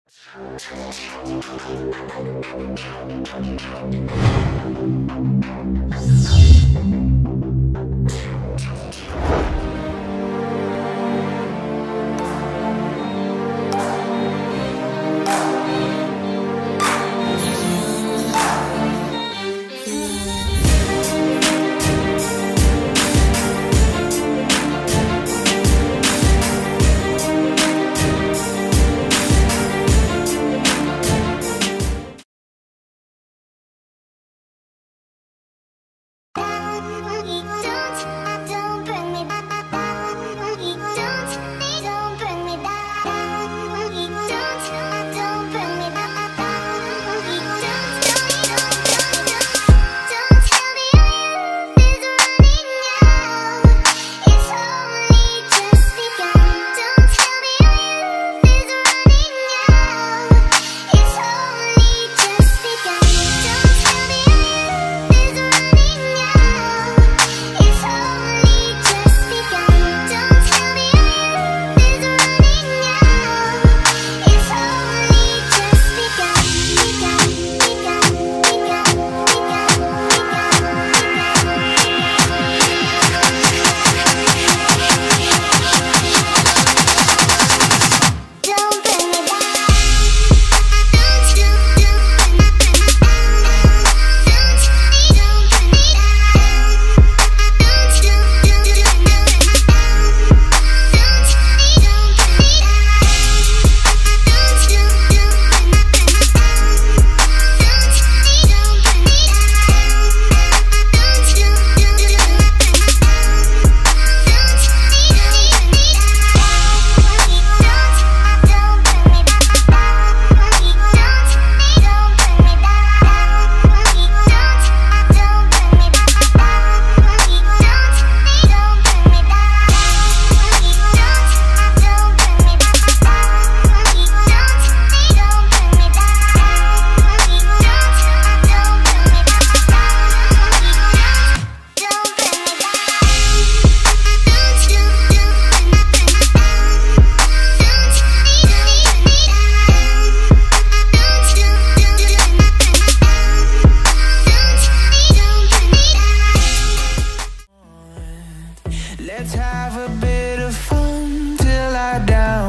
Let's have a bit of fun till I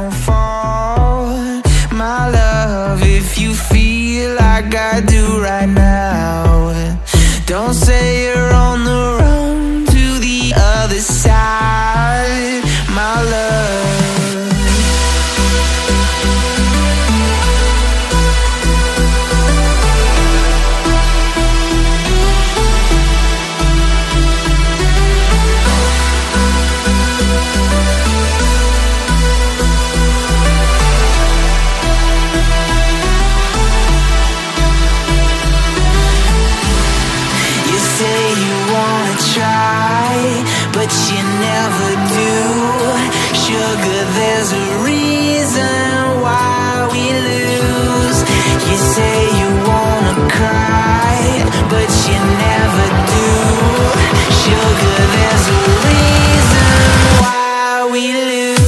downfall. My love, if you feel like I do right now, don't say you're on the run to the other side, my love. But you never do. Sugar, there's a reason why we lose. You say you wanna cry, but you never do. Sugar, there's a reason why we lose.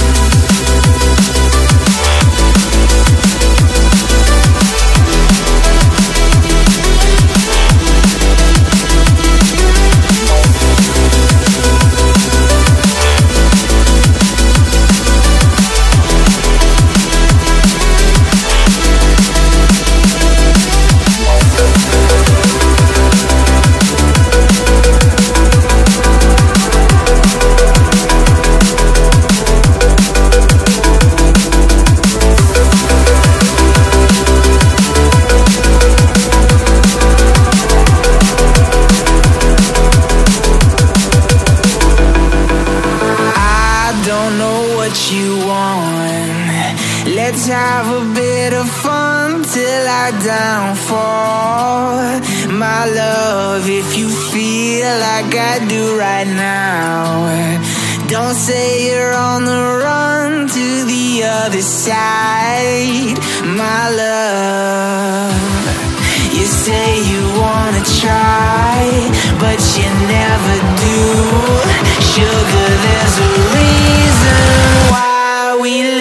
You want. Let's have a bit of fun till I downfall. My love, if you feel like I do right now, don't say you're on the run to the other side, my love. You say you wanna try, but you never do. Sugar, there's a reason why we